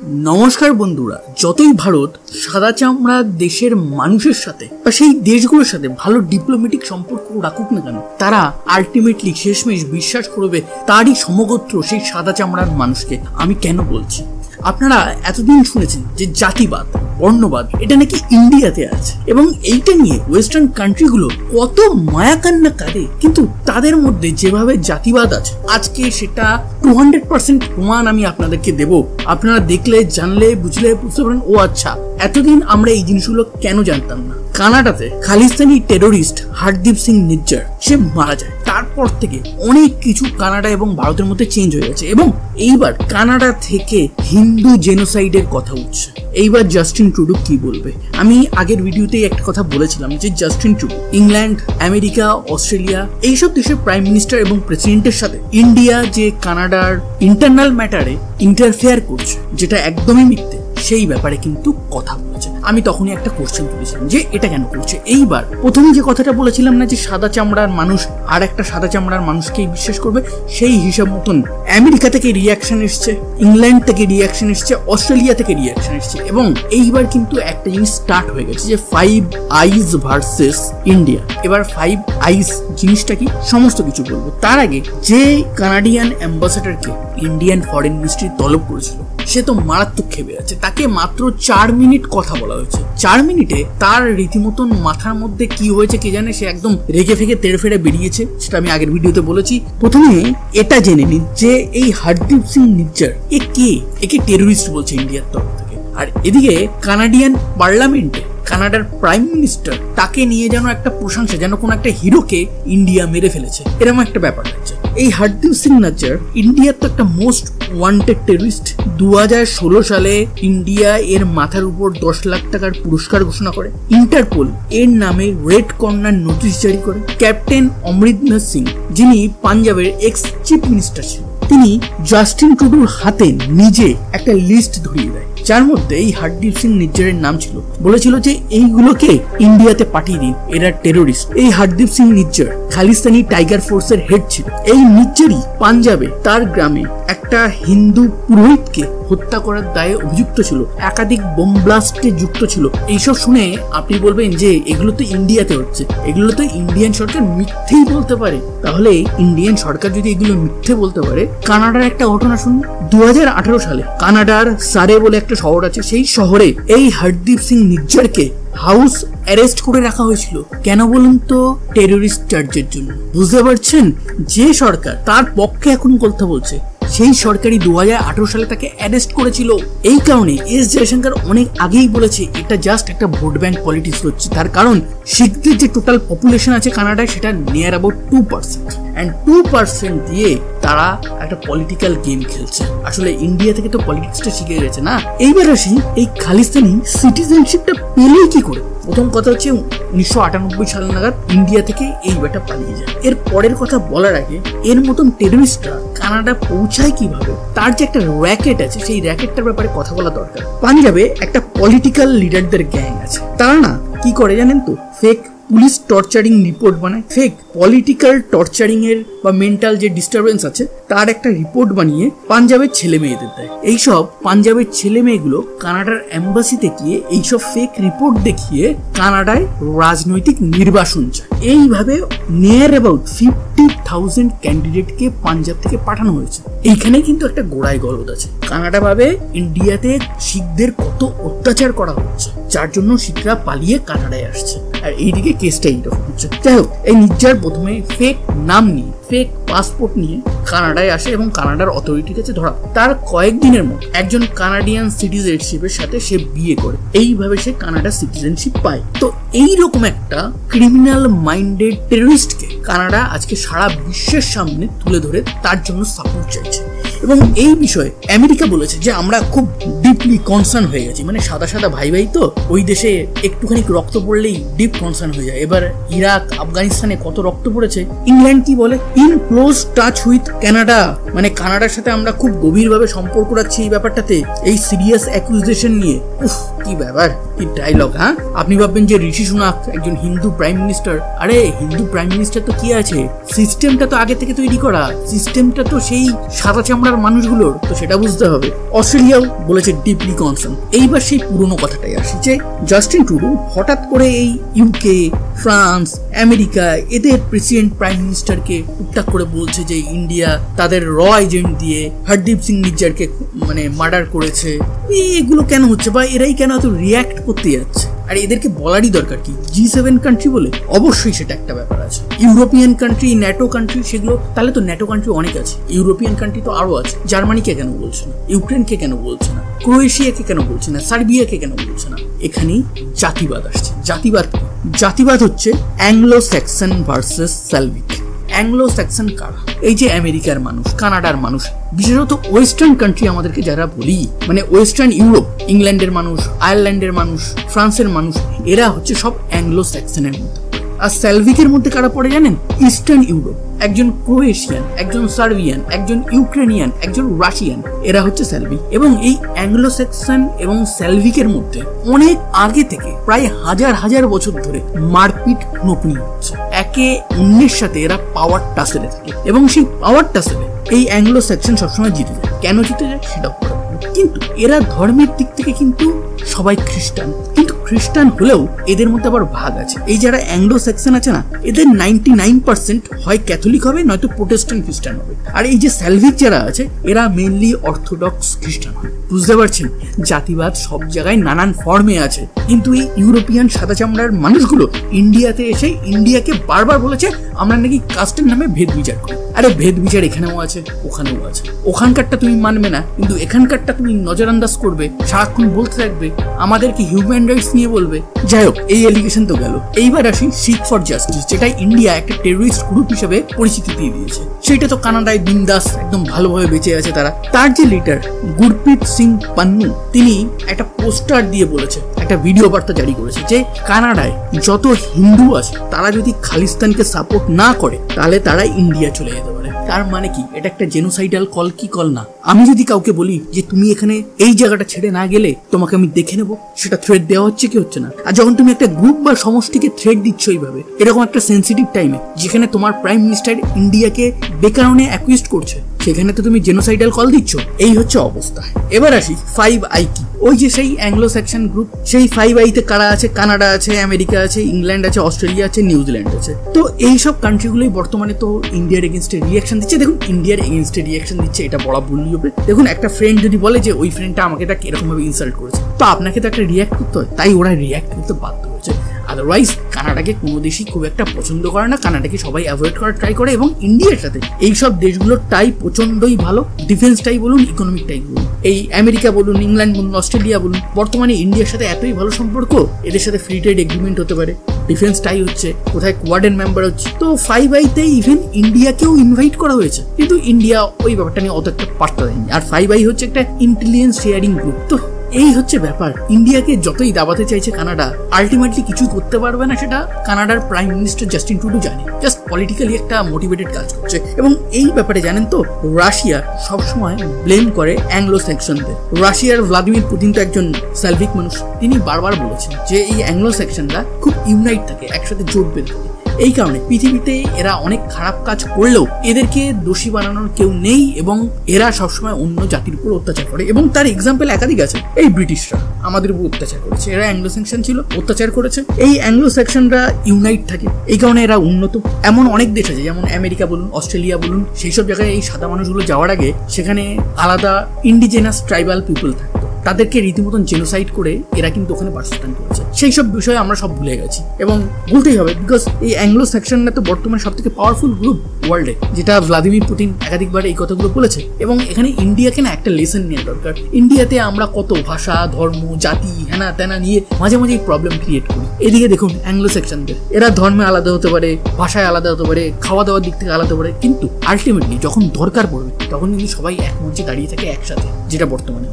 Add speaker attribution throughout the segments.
Speaker 1: নমস্কার বন্ধুরা, যতই ভারত সাদা চামড়া দেশের মানুষের সাথে বা সেই দেশগুলোর সাথে ভালো ডিপ্লোম্যাটিক সম্পর্ক রাখুক না কেন, তারা আলটিমেটলি শেষমেশ বিশ্বাস করবে তারই সমগোত্র সেই সাদা চামড়ার মানুষকে। আমি কেন বলছি, আপনারা এতদিন শুনেছেন যে জাতিবাদ, বর্ণবাদ এটা নাকি ইন্ডিয়াতে আছে এবং এইটা নিয়ে ওয়েস্টার্ন কান্ট্রিগুলো কত মায়াকান্না কাঁদে, কিন্তু তাদের মধ্যে যেভাবে জাতিবাদ আছে আজকে সেটা 200% প্রমাণ আমি আপনাদেরকে দেব। আপনারা দেখলে, জানলে, বুঝলে বুঝতে পারেন ও আচ্ছা, এতদিন আমরা এই জিনিসগুলো কেন জানতাম না। কানাডাতে খালিস্তানি টেরোরিস্ট হরদীপ সিং নিজ্জার সে মারা যায়, তারপর থেকে অনেক কিছু কানাডা এবং ভারতের মধ্যে চেঞ্জ হয়ে গেছে এবং এইবার কানাডা থেকে হিন্দু জেনোসাইডের কথা উঠছে। এইবার জাস্টিন ট্রুডো কি বলবে? আমি আগের ভিডিওতেই একটা কথা বলেছিলাম যে Justin Trudeau England, America, Australia এইসব দেশের প্রাইম মিনিস্টার এবং প্রেসিডেন্টের সাথে ইন্ডিয়া যে কানাডার ইন্টারনাল ম্যাটারে ইন্টারফেয়ার করছে, যেটা একদমই মিথ্যে, সেই ব্যাপারে কিন্তু কথা বলেছে। আমি তখনই একটা কোশ্চেন তুলেছিলাম যে এটা কেন করছে। এইবার প্রথমে যে কথাটা বলেছিলাম না যে সাদা চামড়ার মানুষ আর একটা সাদা চামড়ার মানুষকেই বিশ্বাস করবে, সেই হিসাব মতন আমেরিকা থেকে রিয়াকশন এসছে, ইংল্যান্ড থেকে রিয়াকশন এসছে, অস্ট্রেলিয়া থেকে রিয়াকশন এসছে এবং এইবার কিন্তু একটা জিনিস স্টার্ট হয়ে গেছে যে 5 আইজ ভার্সেস ইন্ডিয়া। এবার 5 আইজ জিনিসটা কি সমস্ত কিছু বলবো। তার আগে যে কানাডিয়ান অ্যাম্বাসেডারকে ইন্ডিয়ান ফরেন মিনিস্ট্রি তলব করেছিল সে তো মারাত্মক খেপে আছে। তাকে মাত্র 4 মিনিট কথা বলা হয়েছে। 4 মিনিটে তার রীতিমতন মাথার মধ্যে কি হয়েছে কে জানে, সে একদম রেগে ফেগে তেড়ে ফেড়ে বেরিয়েছে, সেটা আমি আগের ভিডিওতে বলেছি। প্রথমে এটা জেনে নিন যে এই হরদীপ সিং নিজ্জার একে টেরোরিস্ট বলছে ইন্ডিয়ার তরফ থেকে। আর এদিকে কানাডিয়ান পার্লামেন্টে কানাডার প্রাইম মিনিস্টার তাকে নিয়ে যেন একটা প্রশংসা, যেন কোন একটা হিরোকে ইন্ডিয়া মেরে ফেলেছে, এরকম একটা ব্যাপার হচ্ছে। এই হরদীপ সিং নিজ্জার ইন্ডিয়ার তো একটা মোস্ট ওয়ান্টেড টেররিস্ট। 2016 সালে ইন্ডিয়া এর মাথার উপর 10 লাখ টাকার পুরস্কার ঘোষণা করে। ইন্টারপোল এর নামে রেড কর্নার নোটিশ জারি করে। ক্যাপ্টেন অমরিন্দর সিং, যিনি পাঞ্জাবের এক্স চিফ মিনিস্টার ছিল, তিনি জাস্টিন ট্রুডোর হাতে নিজে একটা লিস্ট ধরিয়ে দেয়, যার মধ্যে এই হরদীপ সিং নিজ্জারের নাম ছিল। বলেছিল যে এইগুলোকে ইন্ডিয়াতে পাঠিয়ে দিন, এরা টেরোরিস্ট। এই হরদীপ সিং নিজ্জার খালিস্তানি টাইগার ফোর্সের হেড ছিল। এই নিজ্জারই পাঞ্জাবে তার গ্রামে একটা হিন্দু পুরোহিতকে হত্যা করার দায়ে অভিযুক্ত ছিল, একাধিক বোম ব্লাস্টে যুক্ত ছিল। এইসব শুনে আপনি বলবেন যে এগুলো তো ইন্ডিয়াতে হচ্ছে, এগুলো তো ইন্ডিয়ান সরকার মিথ্যেই বলতে পারে। তাহলে ইন্ডিয়ান সরকার যদি এগুলো মিথ্যে বলতে পারে, কানাডার একটা ঘটনা শুনুন। 2018 সালে কানাডার সারে বলে একটা শহর আছে, সেই শহরে এই হরদীপ সিং নিজ্জারকে হাউস অ্যারেস্ট করে রাখা হয়েছিল। কেন বলুন তো? টেরোরিস্ট চার্জের জন্য। বুঝতে পারছেন? যে সরকার তার পক্ষে এখন কথা বলছে, সেই সরকারই 2018 সালে তাকে অ্যারেস্ট করেছিল। এই কারণে এস জয়শঙ্কর অনেক আগেই বলেছে এটা জাস্ট একটা ভোট ব্যাংক পলিটিক্স হচ্ছে। তার কারণ শিখদের যে টোটাল পপুলেশন আছে কানাডায়, সেটা নিয়ার অ্যাবাউট 2%, অ্যান্ড 2% দিয়ে তারা একটা পলিটিক্যাল গেম খেলছে। আসলে ইন্ডিয়া থেকে তো পলিটিক্সটা শিখে গেছে না। এইবার আসি, এই খালিস্তানি সিটিজেনশিপটা পেলেই কি করে? প্রথম কথা হচ্ছে 1998 সাল নাগাদ ইন্ডিয়া থেকে এই ব্যাটা পালিয়ে যায়। এর পরের কথা বলার আগে, এর মতন টেররিস্টরা কানাডা পৌঁছায় কিভাবে, তার যে একটা র্যাকেট আছে, সেই র্যাকেটটার ব্যাপারে কথা বলা দরকার। পাঞ্জাবে একটা পলিটিক্যাল লিডারদের গ্যাং আছে। তারা না কি করে জানেন তো? ফেক পুলিশ টর্চারিং রিপোর্ট বানায়, ফেক পলিটিক্যাল টর্চারিং এর বা মেন্টাল যে ডিস্টারবেন্স আছে তার একটা রিপোর্ট বানিয়ে পাঞ্জাবের ছেলে মেয়েদের দেয়। এইসব পাঞ্জাবের ছেলে মেয়েগুলো কানাডার এম্বাসিতে গিয়ে এইসব ফেক রিপোর্ট দেখিয়ে কানাডায় রাজনৈতিক নির্বাসন চায়। এইভাবে নিয়ার অ্যাবাউট 50,000 ক্যান্ডিডেটকে পাঞ্জাব থেকে পাঠানো হয়েছে। এইখানে কিন্তু একটা গোড়ায় গলদ আছে। কানাডা ভাবে ইন্ডিয়াতে শিখদের কত অত্যাচার করা হচ্ছে, যার জন্য শিখরা পালিয়ে কানাডায় আসছে। আর এইদিকে কেসটা এইরকম হচ্ছে। যাই হোক, এই নিজ্জার প্রথমে ফেক নাম নিয়ে, ফেক পাসপোর্ট নিয়ে কানাডায় আসে এবং কানাডার অথরিটির কাছে ধরা। তার কয়েকদিনের মধ্যে একজন কানাডিয়ান সিটিজেনশিপের সাথে সে বিয়ে করে। এইভাবে সে কানাডা সিটিজেনশিপ পায়। তো এইরকম একটা ক্রিমিনাল মাইন্ডেড টেররিস্টকে কানাডা আজকে সারা বিশ্বের সামনে তুলে ধরে তার জন্য সাপোর্ট চাইছে। এবং এই বিষয়ে আমেরিকা বলেছে যে আমরা খুব ডিপলি কনসার্ন হয়ে গেছি। মানে সাদা সাদা ভাই ভাই তো, ওই দেশে একটুখানি রক্ত পড়লেই ডিপ কনসার্ন হয়ে যায়। এবার ইরাক, আফগানিস্তানে কত রক্ত পড়েছে। ইংল্যান্ড কি বলে? In close touch with Canada, মানে কানাডার সাথে আমরা খুব গভীরভাবে সম্পর্ক রাখছি এই ব্যাপারটাতে, এই সিরিয়াস অ্যাকুজেশন নিয়ে। কি কি ব্যাপার, কি ডায়লগ! হ্যাঁ, আপনি ভাববেন যে ঋষি সুনাক একজন হিন্দু প্রাইম মিনিস্টার। আরে হিন্দু প্রাইম মিনিস্টার তো কি আছে, সিস্টেমটা তো আগে থেকে তৈরি করা, সিস্টেমটা তো সেই সাদা চামড়ার মানুষগুলোর, তো সেটা বুঝতে হবে। অস্ট্রেলিয়াও বলেছে ডিপলি কনসার্ন। এইবার সেই পুরনো কথাটাই আসি যে জাস্টিন ট্রুডো হঠাৎ করে এই ইউকে, ফ্রান্স, আমেরিকা এদের প্রেসিডেন্ট প্রাইম মিনিস্টারকে টুকটাক করে বলছে যে ইন্ডিয়া তাদের র এজেন্ট দিয়ে হরদীপ সিং নিজ্জারকে মানে মার্ডার করেছে। এগুলো কেন হচ্ছে, বা এরাই কেন এত রিয়াক্ট করতে যাচ্ছে? আর এদেরকে বলারই দরকার কি, G7 কান্ট্রি বলে? অবশ্যই সেটা একটা ব্যাপার আছে। ইউরোপিয়ান কান্ট্রি, ন্যাটো কান্ট্রি, সেগুলো তাহলে তো ন্যাটো কান্ট্রি অনেক আছে, ইউরোপিয়ান কান্ট্রি তো আরো আছে। জার্মানিকে কেন বলছে না? ইউক্রেনকে কেন বলছে না? ক্রোয়েশিয়াকে কেন বলছে না? সার্বিয়াকে কেন বলছে না? এখানেই জাতিবাদ আসছে। জাতিবাদ হচ্ছে Anglo Saxon versus Slavic. Anglo Saxon কারা? এই যে আমেরিকার মানুষ, কানাডার মানুষ, বিশেষত ওয়েস্টার্ন কান্ট্রি আমাদেরকে যারা বলি, মানে ওয়েস্টার্ন ইউরোপ, ইংল্যান্ডের মানুষ, আয়ারল্যান্ডের মানুষ, ফ্রান্সের মানুষ, এরা হচ্ছে সব অ্যাংলো স্যাক্সনের মধ্যে। আর স্যালভিকের মধ্যে কারা পড়ে জানেন? ইস্টার্ন ইউরোপ, একজন ক্রোয়েশিয়ান, একজন সার্বিয়ান, একজন ইউক্রেনিয়ান, একজন রাশিয়ান, এরা হচ্ছে স্যালভিক। এবং এই অ্যাংলো স্যাক্সন এবং স্যালভিকের মধ্যে অনেক আগে থেকে প্রায় হাজার হাজার বছর ধরে মারপিট খুনোখুনি হচ্ছে। একে অন্যের সাথে এরা পাওয়ার টাসেলে থাকে, এবং সেই পাওয়ার টাসেলে এই অ্যাংলো স্যাক্সন সবসময় জিতে যায়। কেন জিতে যায় সেটাও, কিন্তু এরা ধর্মের দিক থেকে কিন্তু সবাই খ্রিস্টান, কিন্তু খ্রিস্টান হলেও এদের মধ্যে আবার ভাগ আছে। এই যারা অ্যাংলো স্যাক্সন আছে না, এদের 99% হয় ক্যাথলিক হবে, নয়তো প্রোটেস্ট্যান্ট খ্রিস্টান হবে। আর এই যে স্যালভিক যারা আছে, এরা মেনলি অর্থোডক্স খ্রিস্টান হয়। বুঝতে পারছেন, জাতিবাদ সব জায়গায় নানান ফর্মে আছে। কিন্তু এই ইউরোপিয়ান সাদা চামড়ার মানুষগুলো ইন্ডিয়াতে এসে ইন্ডিয়াকে বারবার বলেছে আমরা নাকি কাস্টের নামে ভেদ বিচার করি। আরে ভেদ বিচার এখানেও আছে, ওখানেও আছে। ওখানকারটা তুমি মানবে না, কিন্তু এখানকারটা তুমি নজরআন্দাজ করবে, সারাক্ষণ বলতে থাকবে, আমাদেরকে হিউম্যান রাইটস নিয়ে বলবে। যাই হোক, এই এলিগেশন তো গেল। এইবার আসি শিখ ফর জাস্টিস, যেটা ইন্ডিয়া একটা টেররিস্ট গ্রুপ হিসেবে পরিচিতি দিয়ে দিয়েছে। সেটা তো কানাডায় বিন্দাস একদম ভালোভাবে বেঁচে আছে তারা। তার যে লিডার গুরপ্রীত সিং পান্নু, তিনি একটা পোস্টার দিয়ে বলেছে, একটা ভিডিও বার্তা জারি করেছে যে কানাডায় যত হিন্দু আছে তারা যদি খালিস্তানকে সাপোর্ট না করে তাহলে তারা ইন্ডিয়া চলে যেতে পারে। তার মানে কি, এটা একটা জেনোসাইডাল কল কি কল না? আমি যদি কাউকে বলি যে তুমি এখানে এই জায়গাটা ছেড়ে না গেলে তোমাকে আমি দেখে নেবো, সেটা থ্রেট দেওয়া হচ্ছে কি হচ্ছে না? আর যখন তুমি একটা গ্রুপ বা সমষ্টিকে থ্রেট দিচ্ছ এইভাবে, এরকম একটা সেন্সিটিভ টাইমে যেখানে তোমার প্রাইম মিনিস্টার ইন্ডিয়াকে বেকারণে অ্যাকুইস্ট করছে, সেখানে তো তুমি জেনোসাইডাল কল দিচ্ছ। এই হচ্ছে অবস্থা। এবার আসি 5I কি। ওই যে সেই অ্যাংলো স্যাক্সন গ্রুপ, সেই 5I তে কারা আছে? কানাডা আছে, আমেরিকা আছে, ইংল্যান্ড আছে, অস্ট্রেলিয়া আছে, নিউজিল্যান্ড আছে। তো এইসব কান্ট্রিগুলোই বর্তমানে তো ইন্ডিয়ার এগেনস্টে রিয়াকশন দিচ্ছে। দেখুন, ইন্ডিয়ার এগেনস্টে রিয়াকশন দিচ্ছে, এটা বলা ভুলই হবে। দেখুন, একটা ফ্রেন্ড যদি বলে যে ওই ফ্রেন্ডটা আমাকে তাকে এরকম ভাবে ইনসাল্ট করেছে, তো আপনাকে তো একটা রিয়াক্ট করতে হয়, তাই ওরা রিয়াক্ট করতে বাধ্য হয়েছে। আদারওয়াইজ কানাডাকে কোনো দেশই খুব একটা পছন্দ করে না, কানাডাকে সবাই অ্যাভয়েড করার ট্রাই করে। এবং ইন্ডিয়ার সাথে এইসব দেশগুলোর টাই প্রচন্ডই ভালো, ডিফেন্সটাই বলুন, ইকোনমিকটাই বলুন। এই আমেরিকা বলুন, ইংল্যান্ড বলুন, অস্ট্রেলিয়া বলুন, বর্তমানে ইন্ডিয়ার সাথে এতই ভালো সম্পর্ক, এদের সাথে ফ্রি ট্রেড এগ্রিমেন্ট হতে পারে, ডিফেন্সটাই হচ্ছে, কোথায় কোয়াডের মেম্বার হচ্ছে। তো 5I-তে ইভেন ইন্ডিয়াকেও ইনভাইট করা হয়েছে, কিন্তু ইন্ডিয়া ওই ব্যাপারটা নিয়ে অত একটা পাত্তা দেয়নি। আর 5I হচ্ছে একটা ইন্টেলিজেন্স শেয়ারিং গ্রুপ। তো এই হচ্ছে ব্যাপার। ইন্ডিয়াকে যতই দাবাতে চাইছে কানাডা, আলটিমেটলি কিছু করতে পারবে না, সেটা কানাডার প্রাইম মিনিস্টার জাস্টিন ট্রুডো জানে। জাস্ট পলিটিক্যালি একটা মোটিভেটেড কাজ করছে। এবং এই ব্যাপারে জানেন তো, রাশিয়া সবসময় ব্লেম করে অ্যাংলো স্যাক্সনদের। রাশিয়ার ভ্লাদিমির পুতিন তো একজন স্যালভিক মানুষ, তিনি বারবার বলেছেন যে এই অ্যাংলো স্যাক্সনরা খুব ইউনাইট থাকে, একসাথে জোট বেঁধে থাকে। এই কারণে পৃথিবীতে এরা অনেক খারাপ কাজ করলেও এদেরকে দোষী বানানোর কেউ নেই, এবং এরা সবসময় অন্য জাতির উপর অত্যাচার করে। এবং তার এক্সাম্পল একাধিক আছে। এই ব্রিটিশরা আমাদের উপর অত্যাচার করেছে, এরা অ্যাংলো স্যাক্সন ছিল, অত্যাচার করেছে। এই অ্যাংলো স্যাক্সনরা ইউনাইট থাকে, এই কারণে এরা উন্নত। এমন অনেক দেশ আছে, যেমন আমেরিকা বলুন, অস্ট্রেলিয়া বলুন, সেই সব জায়গায় এই সাদা মানুষগুলো যাওয়ার আগে সেখানে আলাদা ইন্ডিজেনাস ট্রাইবাল পিপল থাকে, তাদেরকে রীতিমতন জেনোসাইড করে এরা কিন্তু ওখানে বাসস্থান করেছে। সেই সব বিষয়ে আমরা সব ভুলে গেছি, এবং ভুলতেই হবে, বিকজ এই অ্যাংলো স্যাক্সনরা তো বর্তমানে সব থেকে পাওয়ারফুল গ্রুপ ওয়ার্ল্ডে, যেটা ভ্লাদিমির পুতিন একাধিকবার এই কথাগুলো বলেছে। এবং এখানে ইন্ডিয়াকে না একটা লেসন নেওয়া দরকার। ইন্ডিয়াতে আমরা কত ভাষা, ধর্ম, জাতি, হেনা তেনা নিয়ে মাঝে মাঝে প্রবলেম ক্রিয়েট করি। এদিকে দেখুন অ্যাংলো স্যাক্সনদের, এরা ধর্মে আলাদা হতে পারে, ভাষায় আলাদা হতে পারে, খাওয়া দাওয়ার দিক থেকে আলাদা হতে পারে, কিন্তু আলটিমেটলি যখন দরকার পড়বে তখন কিন্তু সবাই এক মঞ্চে দাঁড়িয়ে থাকে একসাথে, যেটা বর্তমানে হচ্ছে।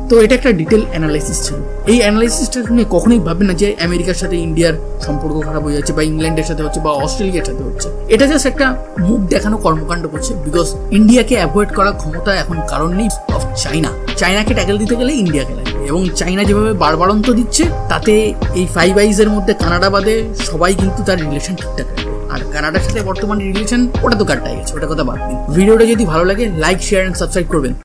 Speaker 1: তো এটা একটা ডিটেল অ্যানালাইসিস ছিল। এই অ্যানালাইসিসটা শুনে কখনোই ভাববে না যে আমেরিকার সাথে ইন্ডিয়ার সম্পর্ক খারাপ হয়ে যাচ্ছে, বা ইংল্যান্ডের সাথে হচ্ছে, বা অস্ট্রেলিয়ার সাথে হচ্ছে। এটা জাস্ট একটা মুখ দেখানো কর্মকাণ্ড করছে, বিকজ ইন্ডিয়াকে অ্যাভয়েড করার ক্ষমতা এখন কারণ নেই অফ চাইনা। চাইনাকে ট্যাকেল দিতে গেলে ইন্ডিয়াকে লাগবে, এবং চাইনা যেভাবে বারবারন্ত দিচ্ছে তাতে এই ফাইভ আইজের মধ্যে কানাডা বাদে সবাই কিন্তু তার রিলেশন ঠিকঠাক রাখবে। আর কানাডার সাথে বর্তমানে রিলেশন ওটা তো কাটাই গেছে, ওটা কথা বাদ দিন। ভিডিওটা যদি ভালো লাগে লাইক, শেয়ার এন্ড সাবস্ক্রাইব করবেন।